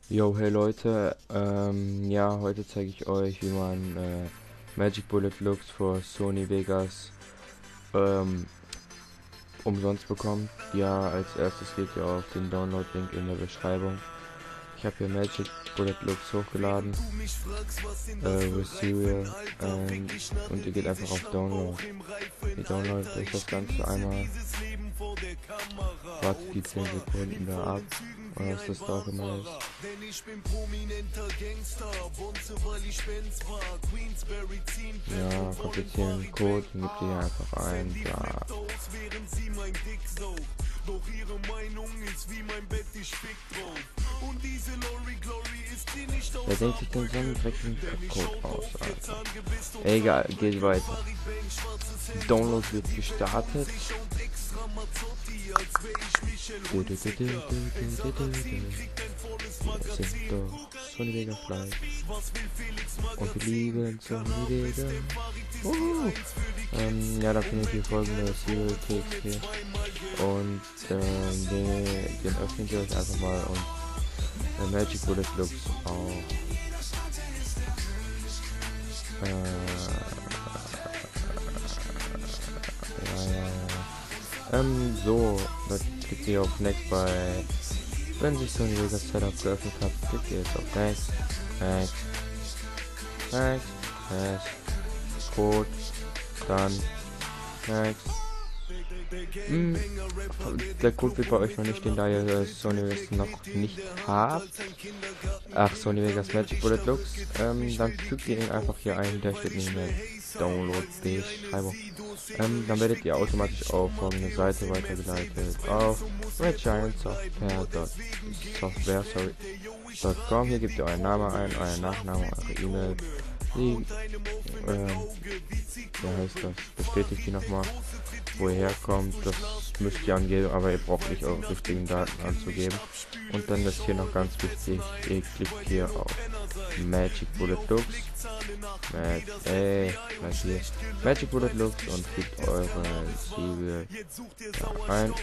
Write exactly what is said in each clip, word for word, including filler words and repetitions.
Yo, hey Leute, ähm, ja, heute zeige ich euch, wie man äh, Magic Bullet Looks für Sony Vegas ähm, umsonst bekommt. Ja, als erstes geht ihr auf den Download-Link in der Beschreibung. Ich habe hier Magic Bullet Looks hochgeladen, äh, Receiver, ähm, und ihr geht einfach auf Download. Ihr downloadet euch das Ganze einmal, wartet die zehn Sekunden da ab, oder was das da auch immer ist. Ja, komplizieren Code und gebt ihr einfach ein, bla. Doch ihre Meinung ist wie mein Bett, ich fick drauf. Und diese Lori Glory ist die nicht aus. Wer denkt sich denn so einen dreckigen Code aus, Alter? Egal, geht weiter. Download wird gestartet. Du, du, du, du, du, du, du, du. Wir sind doch Sony Vega Fly. Und wir lieben Sony Vega. Uh. Ähm, ja, da findet ihr folgende Serial Cakes hier. Und ähm, den, den öffnet ihr euch einfach mal und äh, Magic Bullet Looks auch. Äh, ja, ja, ja. Ähm, so, da klickt ihr auf Next bei, wenn sich Sony Vegas Setup geöffnet hat, klickt ihr jetzt auf Next, Next, Next, Next, Code, dann Next. Hm, der Code wird bei euch noch nicht stehen, da ihr äh, Sony Vegas noch nicht habt. Ach, Sony Vegas Magic Bullet Looks. Ähm, dann fügt ihr ihn einfach hier ein, der steht in der Download-Beschreibung. Ähm, dann werdet ihr automatisch auf folgende Seite weitergeleitet auf redgiantsoftware sorry, .com. Hier gebt ihr euren Namen ein, euren Nachnamen, eure E-Mail. Die, ähm, wie heißt das? Bestätigt die nochmal, wo ihr herkommt. Das müsst ihr angeben, aber ihr braucht nicht eure richtigen Daten anzugeben. Und dann ist hier noch ganz wichtig, ihr klickt hier auf Magic Bullet Looks. Mag ey, hier. Magic Bullet Looks und fügt eure Zwiebel da ein.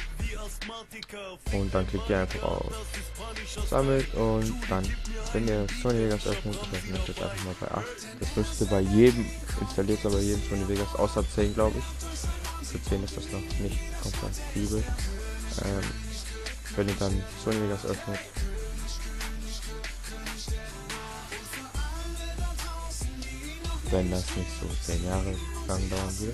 Und dann klickt ihr einfach auf Sammelt und dann, wenn ihr Sony Vegas öffnet, ich öffne das jetzt einfach mal bei acht. Das müsste bei jedem installiert, aber jedem Sony Vegas außer zehn, glaube ich. Für zehn ist das noch nicht kompatibel. Ähm, wenn ihr dann Sony Vegas öffnet, wenn das nicht so zehn Jahre lang dauern würde.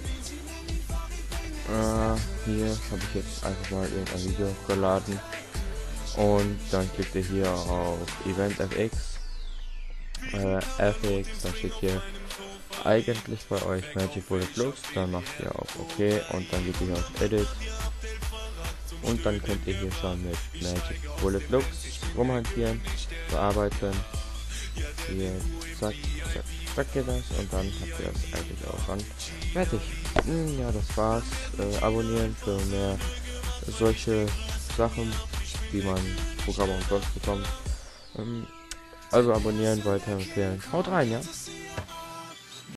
Äh, hier habe ich jetzt einfach mal irgendein Video hochgeladen und dann klickt ihr hier auf Event F X, äh, F X, dann steht hier eigentlich bei euch Magic Bullet Looks, dann macht ihr auf OK und dann geht ihr hier auf Edit und dann könnt ihr hier schon mit Magic Bullet Looks rumhantieren, bearbeiten, hier, zack, zack, zack ihr das und dann habt ihr das eigentlich auch schon fertig. Hm, ja, das war's. Äh, abonnieren für mehr solche Sachen, wie man Programme umsonst bekommt. Ähm, also abonnieren, weiterempfehlen. Haut rein, ja?